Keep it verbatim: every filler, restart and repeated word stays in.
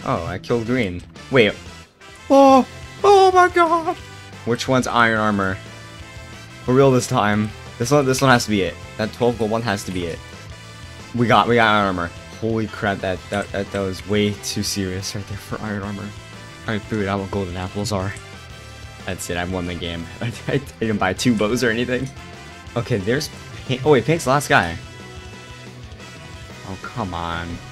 Oh, I killed green. Wait. Oh! Oh my god! Which one's iron armor? For real this time. This one this one has to be it. That twelve gold one has to be it. We got we got iron armor. Holy crap, that that that, that was way too serious right there for iron armor. I figured out what golden apples are. That's it, I won the game. I, I didn't buy two bows or anything. Okay, there's Pink. Oh wait, Pink's the last guy. Oh come on.